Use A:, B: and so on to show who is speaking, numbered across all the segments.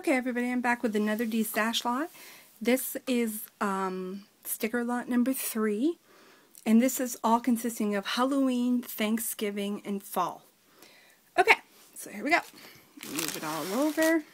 A: Okay, everybody, I'm back with another Destash lot. This is sticker lot number 3, and this is all consisting of Halloween, Thanksgiving, and fall. Okay, so here we go. Move it all over.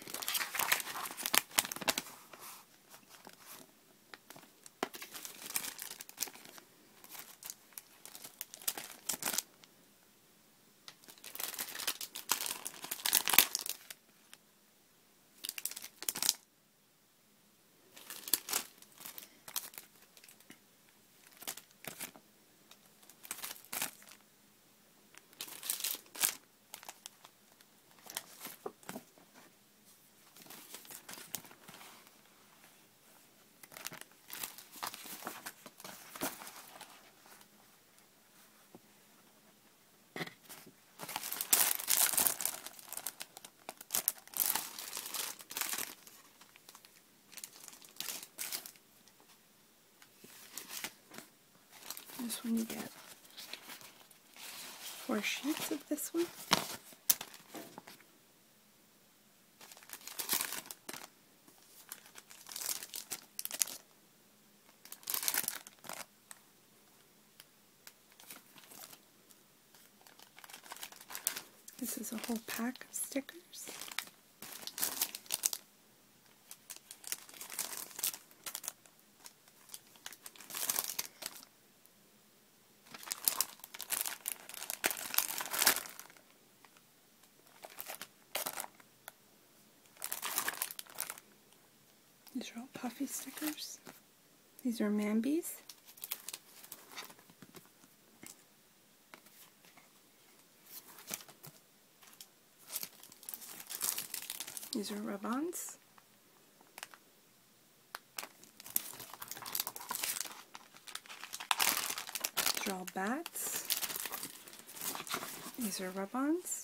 A: This one you get 4 sheets of this one. This is a whole pack of stickers. These are all puffy stickers. These are Mambies. These are rub-ons. These are all bats. These are rub-ons.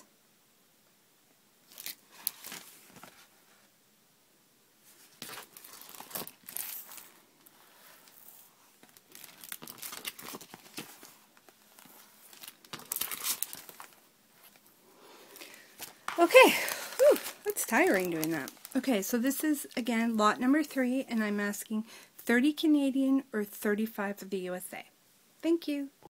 A: Okay, whew, that's tiring doing that. Okay, so this is, again, lot number 3, and I'm asking 30 Canadian or 35 of the USA. Thank you.